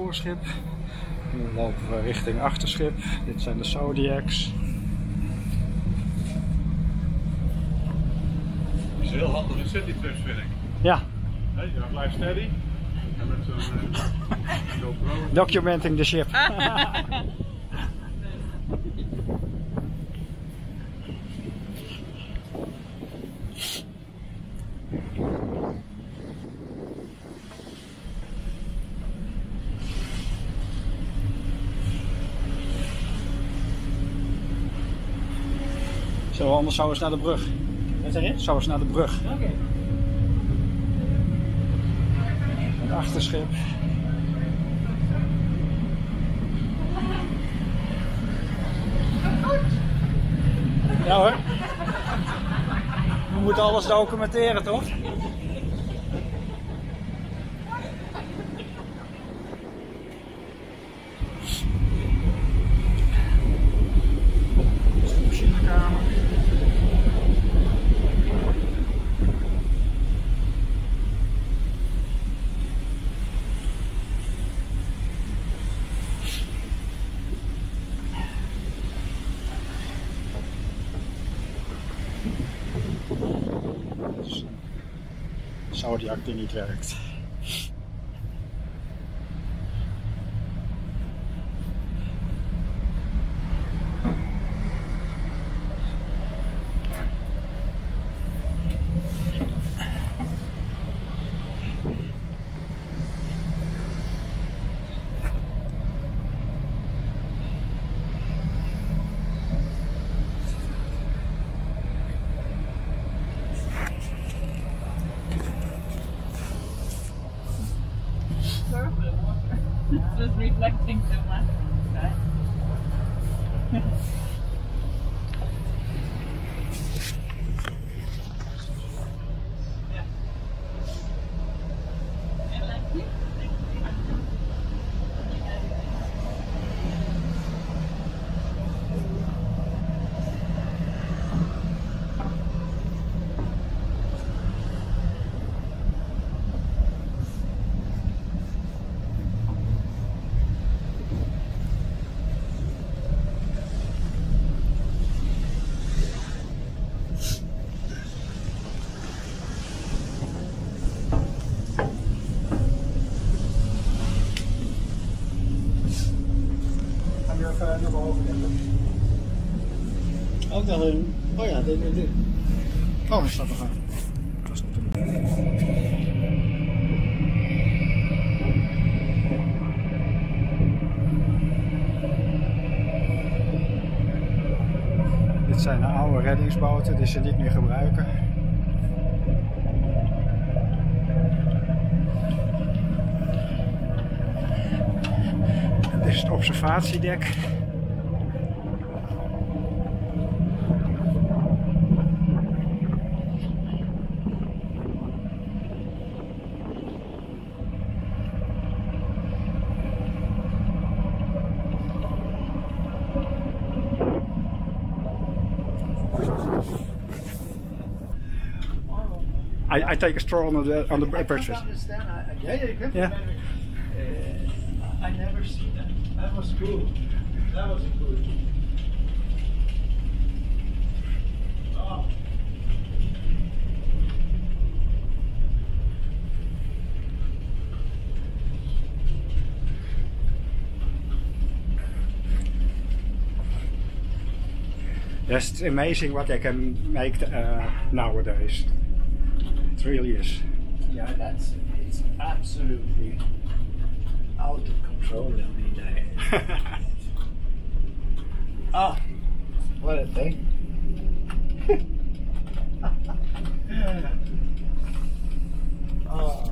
voorschip. Nu lopen we richting achterschip. Dit zijn de Zodiacs. Het is heel handig in citytrips, vind ik. Ja. Hey, je blijft steady. En met zo'n GoPro. Documenting the ship. Zullen we anders zo eens naar de brug? Wat zeg je? Zo eens naar de brug. Oké. Het achterschip. Ja hoor. We moeten alles documenteren, toch? Machinekamer. Zodiac die niet werkt. It's just reflecting so much. Right? Yeah. And like you. Naar boven. Ook nog een. Oh ja, dit. Oh, dat staat er aan. Dat is niet te doen. Dit zijn de oude reddingsboten die ze niet meer gebruiken. Dit is het observatiedek. I take a stroll on the breakfast. Yeah. I never seen that. That was cool. That was cool. Oh. Yes, it's amazing what they can make nowadays. It really is. Yeah, it's absolutely out of control. I mean, what a thing.